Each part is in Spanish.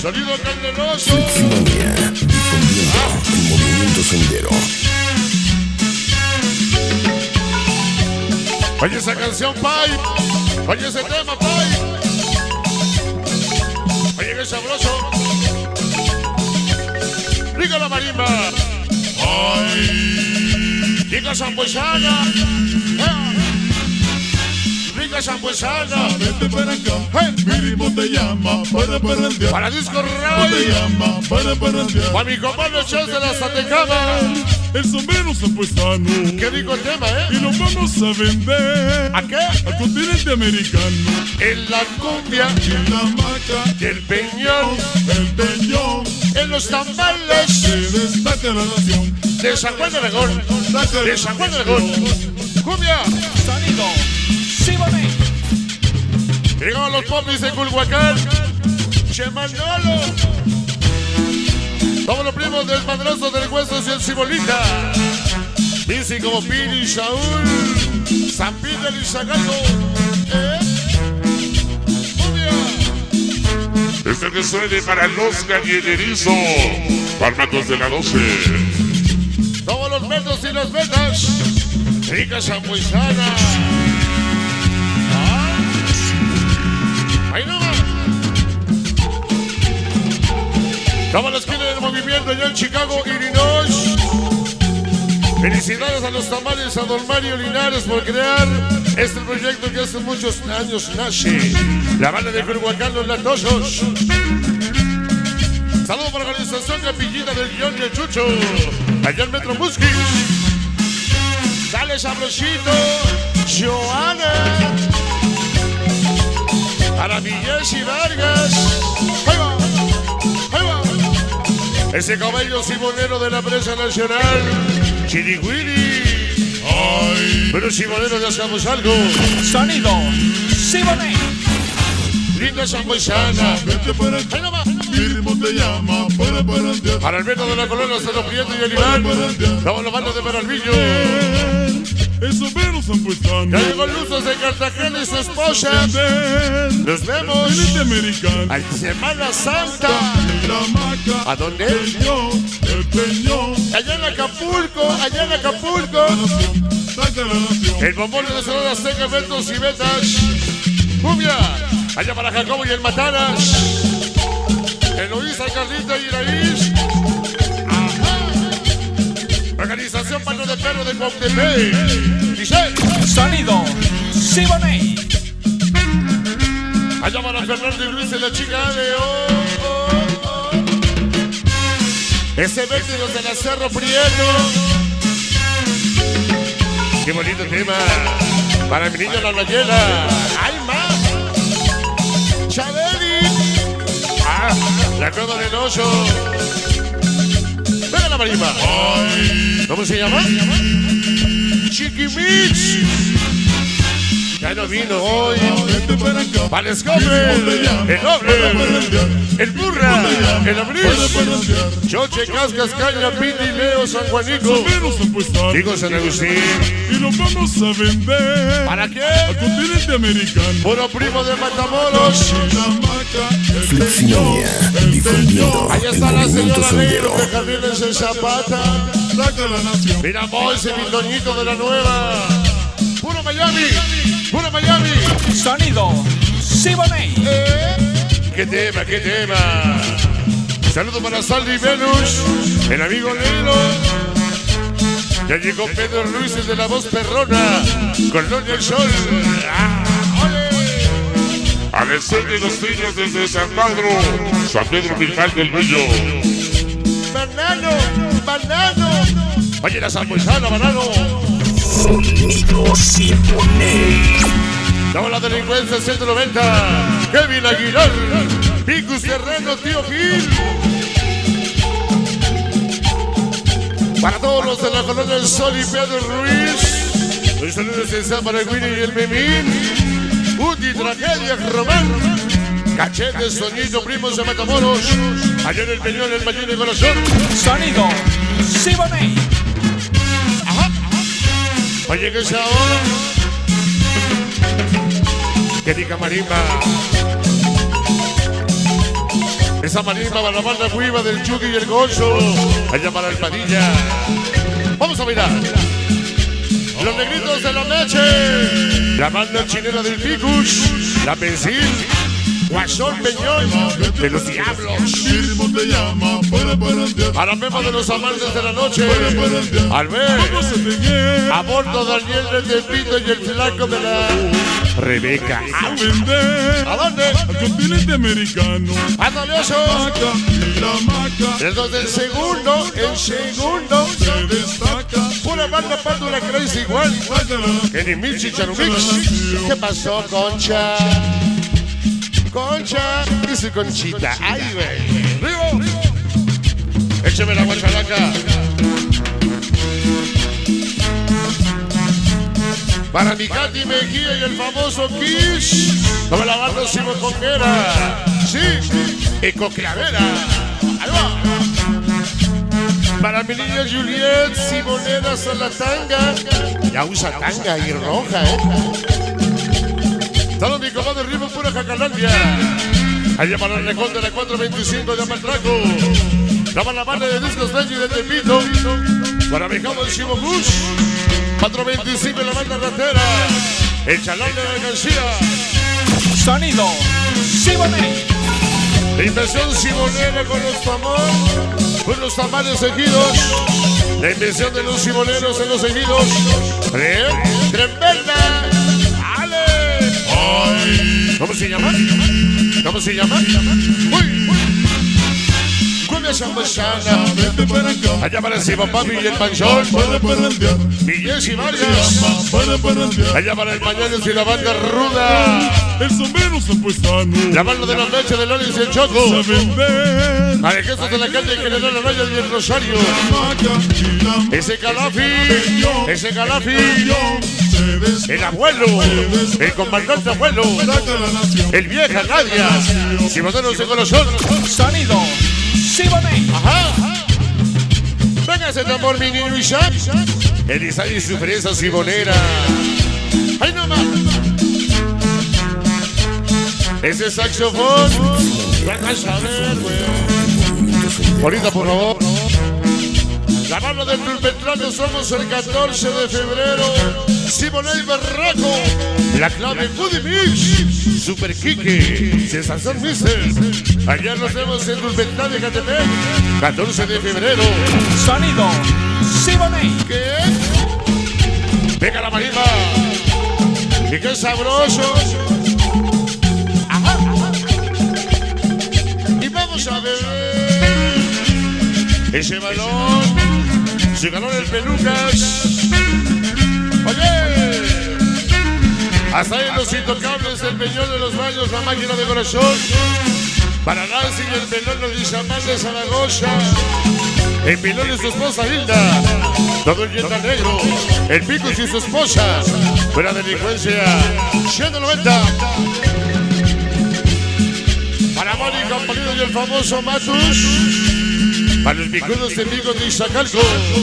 Sonido caderoso. Fleximonia, difundiendo el movimiento sendero. Oye esa canción, Pai. Oye ese tema, Pai. Oye qué sabroso. Rica la marimba. Ay. Rica zambuesana. Rica zambuesana. Vete para acá, mi ritmo te llama para parrandear. Para Disco Te Ray. llama para parrandear. Para mi compadre Chas de la Satecama. El sombrero zambuesano. Qué rico el tema, Y lo vamos a vender ¿A qué? al continente americano. En la cumbia, En la maca, el peñón, el peñón, en los tambales se destaca la nación. de San Juan de Aragón. Saca De San Juan de Aragón. Cumbia. Sonido Siboney. Llegaron los popis de Culhuacán. Che Manolo. Todos los primos del Madrazo del Hueso y el Cibolita. Bici como Piri, Saúl, San Peter y Zagato. Cumbia. Este que suene para los gallinerizos, fármacos de la 12. Todos los metros y las metas. Rica zambuesana. Ahí no va. Estamos a la esquina del movimiento allá en Chicago, Illinois. Felicidades a los tamales, a don Mario Linares por crear este proyecto que hace muchos años nace. La banda de Culhuacán, los Latosos. Saludos para la organización Capillita del Guión y el Chucho. Allá en Metro Musquis. Dale sabrosito, Joana. Para Villés y Vargas. Ahí va, ahí va. Ese caballo simonero de la presa nacional. Chirigüiri. Ay. Pero simonero ya hacemos algo. Sonido Siboney. Linda zambuesana. Vete para Ahí acá, no va. mi ritmo te llama para parrandear. Para el Beto de la Colonia, Cerro Prieto y el Iván. Estamos los bandos de Peralvillo. El sombrero zambuesano. Ya llegó Luzos de Cartagena y su esposa. Nos vemos Continente americano. al Semana Santa. En la maca, ¿A dónde? el peñón, Allá en Acapulco, allá en Acapulco. la nación, saca la nación. El bombón de Sonora Azteca, Betos y Betas. Cumbia. Allá para Jacobo y el Mataras. Eloísa, Carlita y Iraís. Ajá. Organización Pano de Perro de Cuauhtémoc. Dice. Sonido Siboney. Allá para Fernando y Luis y la chica de Ese vértigo de la Cerro Prieto. Qué bonito tema. Para mi niño la Nayela. ¡Hay más! ¡Chabeli! ¡Ah! La Cueva del Oso. ¡Venga la marimba! ¿Cómo se llama? Chiquimix. Ya no vino hoy. Vete para acá, Para el Escobre, el Noble, el Burra, el Abris, Choche, Cascas, Caña, Piti, Leo, San Juanico, sombrero zambuesano. Digo San Agustín. Y lo vamos a vender ¿Para al qué? continente americano. Puro primo de Matamoros. En la maca, el Fleximonia, peñón, difundiendo Ahí el está la movimiento señora Negro sendero. de Jardines en Zapata. saca la nación. Mira, Moise, mi Toñito de la Nueva. Puro Miami, puro Miami. Sonido Siboney. ¿Qué tema, qué tema? Saludos para Saldi y Venus, el amigo Lelo. Ya llegó Pedro Luis, el de la voz perrona, con Lonia el Sol. ¡Ah, ole! Al de los niños desde San Pedro Mijal del Bello. ¡Banano! ¡Banano! Oye, la zambuesana, banano. Sonido Siboney. Damos la delincuencia 190. Kevin Aguilar. Picus Terreno, tío Gil. Para todos los de la colonia del Sol y Pedro Ruiz. Los saludos de San Paraguini y el Memín. Uti, Tragedia, Román. Cachete, Soñito, Primos de Matamoros. Allá en el Peñón, el Mayín y Corazón. Sonido Siboney. Oye, que es ahora. Que diga marimba. Esa marimba para la banda Cuiva del Chucky y el Gonzo. Allá para el Padilla. Vamos a mirar. Los negritos de la noche. La banda chilena del Picus. La Pensil. Guasón Peñón de los Diablos. Para Memo de los amantes de la noche. Albert. A bordo Daniel del Tepito y el flaco de la Rebeca. ¿A dónde? Al continente americano. ¡Ándale eso! El 2 del segundo, el segundo. Se destaca. Pura banda Pátula Crazy igual. Que ni Mil Chicharumix. ¿Qué pasó, Concha? Concha, dice Conchita. ¡Ay, güey! ¡Rigo! Écheme la guachalaca. Para mi Katy Mejía y el famoso Kish. Como la banda Simón Conguera. Sí, Eco Clavera. Ahí va. Para mi niña Juliet, Simonera Salatanga. Ya usa tanga y roja, Salón mi comando de ritmo pura Jacalandia. Allá para el Recón de la 425 de Amatraco. Para la banda de discos Reggie de Tepito. Para mi cabo el Chivo Bush. 425 de la banda Ratera. El Chalán de la Alcancía. Sonido Siboney. La inversión Simonera con los tamales ejidos. La inversión de los simoneros en los ejidos. ¡Tremenda! ¿Cómo se llama? ¿Cómo se llama? ¡Uy! Cumbia champachana. Allá para el Simón Papi y el Panchón. Villas y Vargas. Allá para el Pañales y la banda Ruda. El sombrero zampuesano. La banda de la leche de Loris y el Choco. Alejestos de la calle y General Araya y el Rosario. Ese Calafi. Ese Calafi. El abuelo, el comandante abuelo, el vieja Nadia, Simoneros de corazón. Sonido Siboney. Ajá. Venga ese tambor, mi niño Isaac. El Isaac y su fresa Simonera. ¡Ay, no más! Ese saxofón. Venga a ver, güey. Ahorita, por favor. La mano del Pulpetrano somos el 14 de febrero. Simoney Barraco. La clave Foodie Mix. Super Kike. Sensación Mister. Allá nos vemos en Pulpetrano de Catepec. 14 de febrero. Sonido Siboney. ¿Qué? Venga la marimba. Y qué sabroso. Ajá. Y vamos a ver ese balón. Se ganó el Pelucas. Oye, hasta ahí los intocables, el Peñón de los Baños, la máquina de corazón. Para Nancy y el Pelón de Izamán de Zaragoza. El Pilón y su esposa Hilda. Todo el Yenda Negro. El Picus y su esposa. Buena delincuencia. 190. Para Mónica Palido y el famoso Matus. Para los picudos de Pico de Izacalco.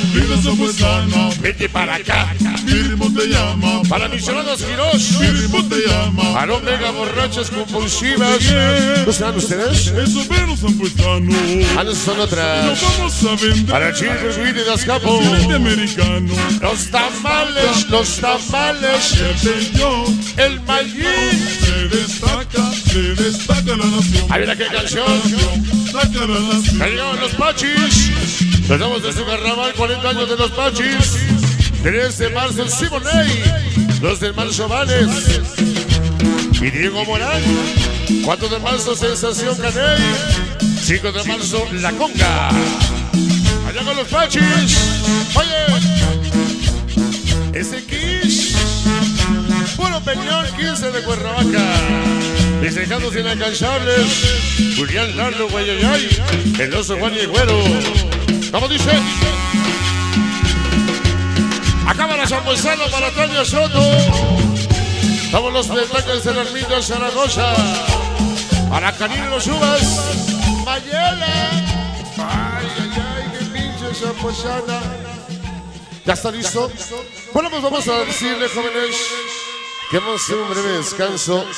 Vete para acá. Mi ritmo te llama. Para misionadas Quirós. Mi ritmo te llama. Para Omega borrachas compulsivas. ¿No serán ustedes? El sombrero zampuesano. Ah, no son otras. Nos vamos a vender. Para Chile, Ruiz y Dascapo. Continente americano. Los tamales, los tamales. El Peñón. El Mayín. Se destaca la nación. Ahí viene qué canción. Saca la nación. Ya llegaron los Pachis. Nos damos de su carnaval, 40 años de los Pachis. 3 de marzo, Siboney. 2 de marzo, Vanes. Y Diego Morán. 4 de marzo, Sensación Caney. 5 de marzo, La Conga. Allá con los Pachis. Oye, ese Kish. Puro Peñón, 15 de Cuernavaca. Mis dejados inalcanzables. Julián Lardo, Guayayay. El oso Juan y el Güero. ¿Cómo dice? Acaba la Zambuesano para Tania Soto. Estamos los destaques de la ermita Zaragoza. Para Canino Los Uvas. Mayela. Ay, ay, ay, qué pinche Zambuesana. ¿Ya está listo? Bueno, pues vamos a decirle, jóvenes, que hemos hecho un breve descanso.